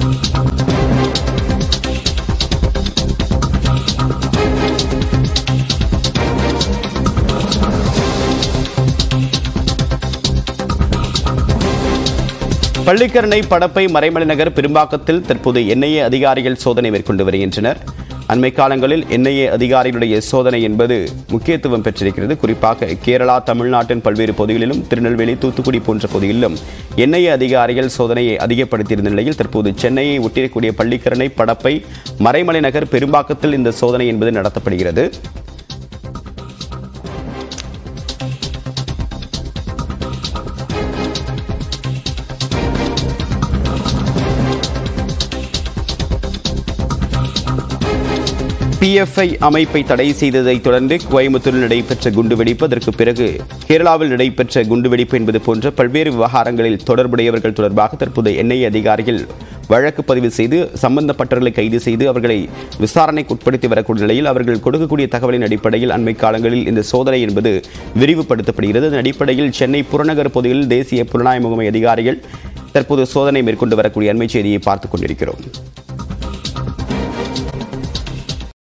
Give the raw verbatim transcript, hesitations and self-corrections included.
பள்ளிக்கரணை படப்பை மறைமலை நகர் பெரும்பாக்கத்தில் தற்போது என்ஐஏ அதிகாரிகள் சோதனை மேற்கொண்டு வருகின்றனர். அண்மை காலங்களில் என்ஐஏ அதிகாரிகளுடைய சோதனை என்பது முக்கியத்துவம் பெற்றிருக்கிறது. குறிப்பாக கேரளா, தமிழ்நாட்டின் பல்வேறு பகுதிகளிலும், திருநெல்வேலி, தூத்துக்குடி போன்ற பகுதிகளிலும் என்ஐஏ அதிகாரிகள் சோதனையை அதிகப்படுத்தியிருந்த நிலையில் தற்போது சென்னையை ஒட்டியிருக்கக்கூடிய பள்ளிக்கரணை படப்பை மறைமலை நகர் பெரும்பாக்கத்தில் இந்த சோதனை என்பது நடத்தப்படுகிறது. பிஎஃப்ஐ அமைப்பை தடை செய்ததை தொடர்ந்து கோயம்புத்தூரில் நடைபெற்ற குண்டுவெடிப்பு, அதற்கு பிறகு கேரளாவில் நடைபெற்ற குண்டுவெடிப்பு என்பது போன்ற பல்வேறு விவகாரங்களில் தொடர்புடையவர்கள் தொடர்பாக தற்போது என்ஐஏ அதிகாரிகள் வழக்கு பதிவு செய்து சம்பந்தப்பட்டவர்களை கைது செய்து அவர்களை விசாரணைக்கு உட்படுத்தி வரக்கூடிய நிலையில் அவர்கள் கொடுக்கக்கூடிய தகவலின் அடிப்படையில் அண்மை காலங்களில் இந்த சோதனை என்பது விரிவுபடுத்தப்படுகிறது. அதன் அடிப்படையில் சென்னை புறநகர் பகுதியில் தேசிய புலனாய்வு முகமை அதிகாரிகள் தற்போது சோதனை மேற்கொண்டு வரக்கூடிய அண்மை செய்தியை பார்த்துக் கொண்டிருக்கிறோம்.